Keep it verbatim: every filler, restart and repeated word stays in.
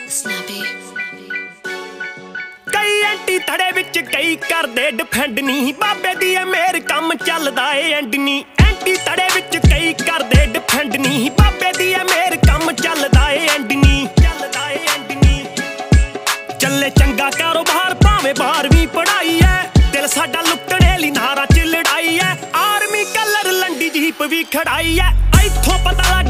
Snappy कई anti थड़े विच कई करदे डिफेंड नी बाबे दी मेर कम चलदा ए एंड नी एंटी थड़े विच कई करदे डिफेंड नी बाबे दी मेर कम चलदा ए एंड नी चलदा ए एंड नी चले चंगा कारोबार भावे बारहवीं पढ़ाई है दिल साडा लुटणे ली नारा च लड़ाई है आर्मी कलर लंडी जीप भी खड़ाई है इत्थों पता